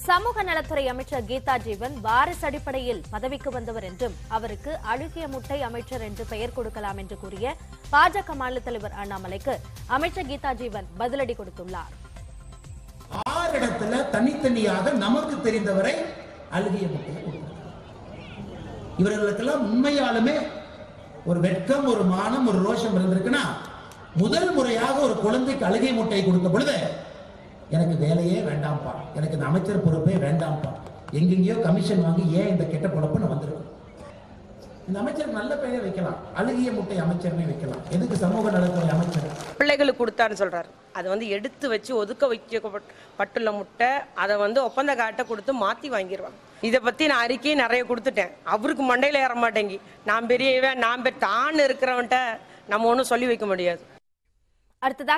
சமூக நலத்துறை அமைச்சர் கீதா ஜீவன் வாரிசு அடிப்படையில் பதவிக்கு வந்தவர் என்றும் அவருக்கு அழுகிய முட்டை அமைச்சர் என்று பெயர் கொடுக்கலாம் என்று கூறிய பாஜக மாநில தலைவர் அண்ணாமலைக்கு அமைச்சர் கீதா ஜீவன் பதிலடி கொடுத்துள்ளார். 6 இடத்துல தனித்தனியாக நமக்கு தெரிந்தவரை அழுகிய முட்டையை கொடுத்தார். இவர்களுக்கெல்லாம் உண்மையாலுமே ஒரு வெட்கம், ஒரு மானம், ஒரு ரோஷம் இருந்திருக்குன்னா, முதல் முறையாக ஒரு குழந்தைக்கு அழுகை முட்டையை கொடுத்த பொழுது எனக்கு வேலையே வேண்டாம்ப்பா, எனக்கு இந்த அமைச்சர் பொறுப்பே வேண்டாம்ப்பா, எங்கெங்கயோ கமிஷன் வாங்கி ஏன் இந்த கெட்ட பொழப்பு நான் வந்திருக்கேன். இந்த அமைச்சருக்கு நல்ல பெயரை வைக்கலாம், அழுகிய முட்டை அமைச்சர்னே வைக்கலாம். எதுக்கு சமூக நலத்துறை அமைச்சர்? பிள்ளைகளுக்கு கொடுத்தாருன்னு சொல்றாரு. அதை எடுத்து வச்சு ஒதுக்க வைக்கப்பட்டுள்ள முட்டை, அதை ஒப்பந்த காட்டை கொடுத்து மாத்தி வாங்கிடுவாங்க. இதை பத்தி நான் அறிக்கையை நிறைய கொடுத்துட்டேன். அவருக்கு மண்டையில ஏற மாட்டேங்கி, நான் பெரியவன், நான் தான் இருக்கிறவன்ட்ட நம்ம ஒன்றும் சொல்லி வைக்க முடியாது. அடுத்ததாக